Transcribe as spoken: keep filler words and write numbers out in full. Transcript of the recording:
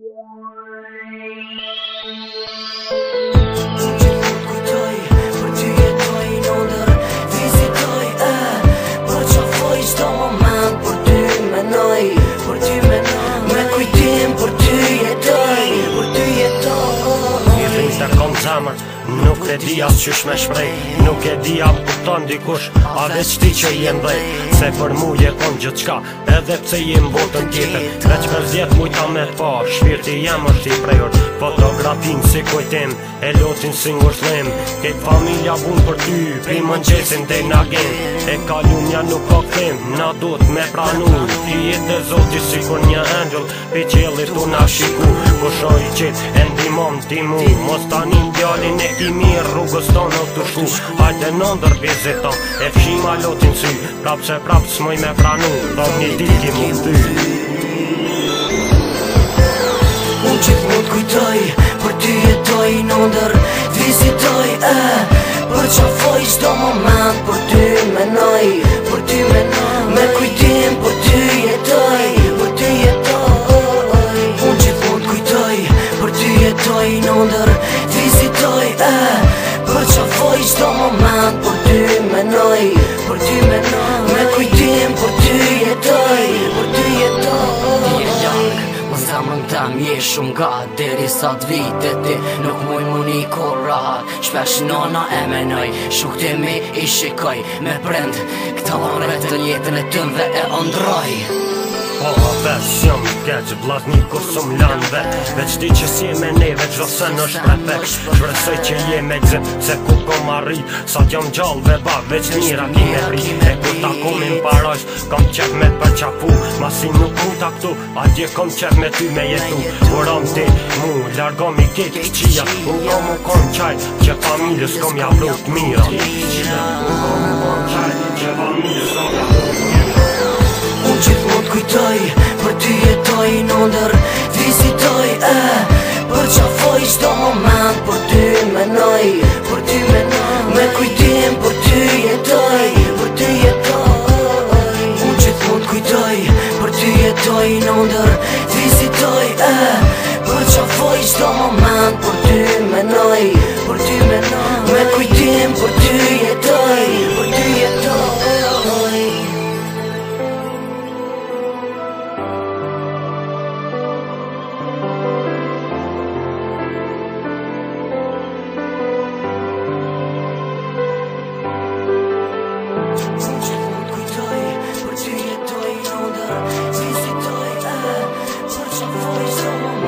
Nuk e di as qysh me shprej, nuk e di am kupton dikush, a veç ti që jem dhej. Se për mu je kon gjithë qka, edhe pse jem botën tjetër. Veç për zjet mujta me pa, shpirti jem është i prejur. Fotografin si kujtim, e lotin si ngushlim. Kejt familja bun për ty, pi mëngjesin dhe na gen. E kalunja nuk ka këthim, na dot me pranu. Ti jetë e zoti si kur një angel, pi qelit tu na shiku. Kushoj qit, e ndimon ti mu, mos tanin djallin e ki mirë rrugës tonë o të shku. Hajde në ndër viziton, e fshima lotin sy, prap se prap s'moj me pranu, thom një dit ki mu ty. Unë qik mu t'kujtoj, për ty jetoj në ndër vizitoj, e për qafoj qdo moment, për ty menoj, për ty menoj, me kujtim për ty jetoj, për ty jetoj. Unë qik mu t'kujtoj, për ty jetoj në ndër vizitoj, e për qafoj qdo moment, për ty menoj, për ty menoj, me kujtim për ty jetoj, për ty jetoj. Je lak, më zemrën tem je shumë gat, deri sa t'vite ti nuk muj mu një kur rahat. Shpesh nona e menoj, shukti mi i shikoj, me prend këta varet të jetën e tëm dhe e ondroj. Po veç jam keq, blaz një kur s'um lan vet. Veç ti që si me neve qdo sen është prefekt. Shpresoj që je me gzim, se ku kom arrit. Sa t'jam gjall ve bak, veç njëra ki me ri. E ku ta komin parajsh, kom qef me t'përqafu. Ma si nuk ku ta këtu, atje kom qef me ty me jetu. Kur am ti mu, largom i kejt këqia. Unë kom u kon qaj, që familjes kom ja vlut mira. Unë kom u kon qaj, që familjes kom ja vlut mira. Unë qik mu t'kujtoj, për ty jetoj në ndër vizitoj, e për qafoj qdo moment, për ty menoj, për ty menoj, me kujtim për ty jetoj, për ty jetoj. Unë qik mu t'kujtoj, për ty jetoj në ndër vizitoj, e për qafoj qdo moment, për ty menoj, për ty menoj, me kujtim për ty jetoj, për ty jetoj. Visitoj, e, për që vojë